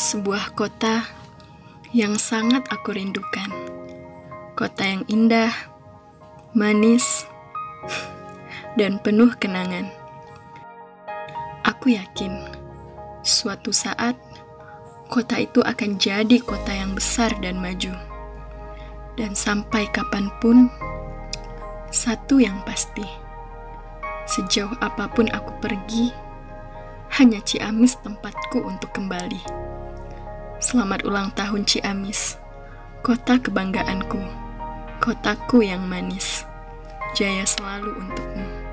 Sebuah kota yang sangat aku rindukan. Kota yang indah, manis, dan penuh kenangan. Aku yakin suatu saat kota itu akan jadi kota yang besar dan maju. Dan sampai kapanpun, satu yang pasti, sejauh apapun aku pergi, hanya Ciamis tempatku untuk kembali. Selamat ulang tahun Ciamis, kota kebanggaanku, kotaku yang manis. Jaya selalu untukmu.